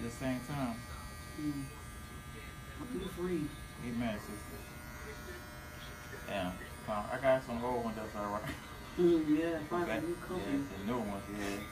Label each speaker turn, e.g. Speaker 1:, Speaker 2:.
Speaker 1: the same time.
Speaker 2: Mm. Be free.
Speaker 1: Amen, sister. Yeah. I got some old ones that's alright.
Speaker 2: Yeah, find
Speaker 1: Okay.
Speaker 2: some new
Speaker 1: Yeah,
Speaker 2: company.
Speaker 1: the new ones, yeah.